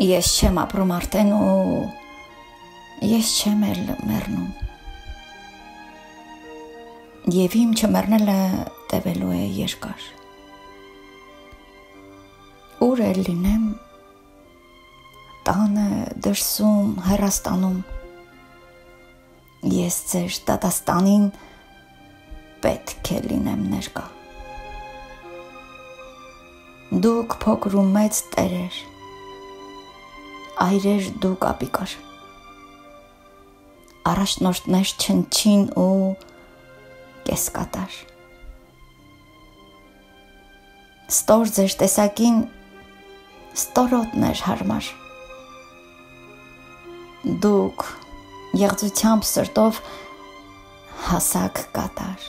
Ես չեմ ապրում արդեն ու ես չեմ էլ մեռնում։ Եվ իմ չմեռնելը տևելու է երկար։ Ուր էլ լինեմ, տանը, դրսում, հեռաստանում, ես ձեր դատաստանին պետք է լինեմ ներկա։ Դուք փոքր ու մեծ տերեր, այրեր դուք ապիկար, առաջնորդներ չնչին ու կեսկատար։ Ստոր ձեր տեսակին ստորոտներ հարմար, դուք եղծությամբ սրտով հասակ կատար։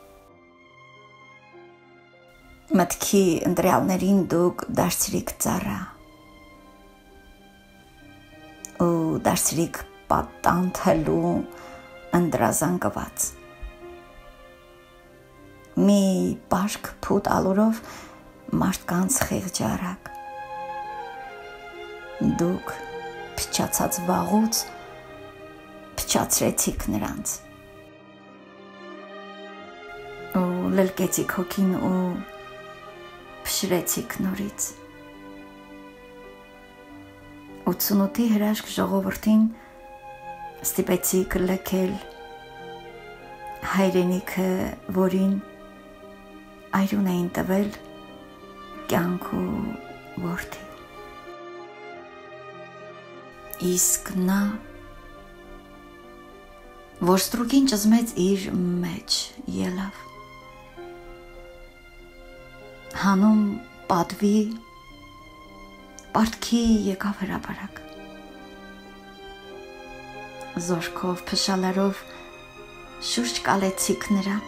Մտքի ընտրյալներին դուք դարձրիք ծառա ու դարձրիք պատանդ հլու ընդրազանգված։ Մի պաշկ փուտ ալուրով մարդկանց խեղճարակ։ Դուք փչացած վաղուց փչացրեցիք նրանց ու լլկեցիք հոգին ու փշրեցիք նորից։ 88-ի հրաշք ժողովրդին ստիպեցիք լքել հայրենիքը, որին այրուն էին տվել կյանք ու որդի։ Իսկ նա, որ ստրուկին ճզմեց իր մեջ ելավ, հանում պատվի, պարտքի եկավ հրապարակ, զորքով փշալարով շուրջ կալեցիք նրան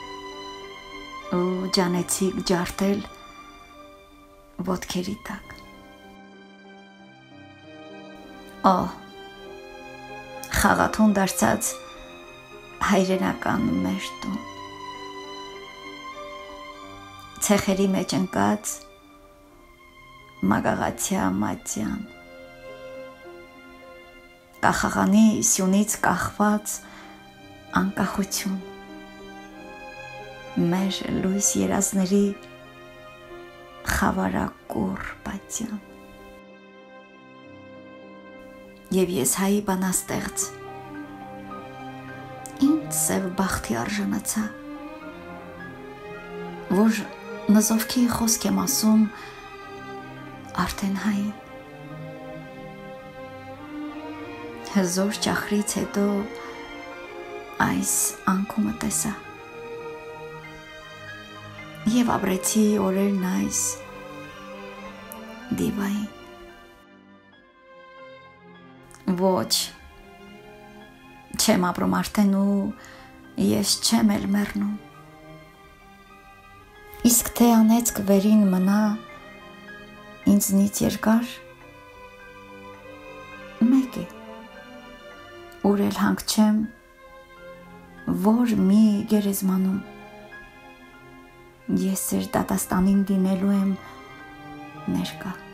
ու ջանեցիք ջարդել ոտքերի տակ։ Խաղաթուն դարձած հայրենական մեր տուն, ցեխերի մեջ ընկած մագաղացյա մատյան, կախաղանի սյունից կախված անկախություն, մեր լույս երազների խավարակուռ պատյան։ Եվ ես հայի բանաստեղծ, ինձ սև բախտի արժանացա, որ նզովքի խոսք եմ ասում արդեն հային։ Հզոր ճախրից հետո այս անկումը տեսա և ապրեցի օրերն այս դիվային։ Ոչ, չեմ ապրում արդեն ու ես չեմ էլ մեռնում։ Իսկ թե անեծք վերին մնա ինձնից երկար, մեկ է, ուր էլ հանգչեմ, որ մի գերեզմանում, ես ձեր դատաստանին լինելու եմ ներկա։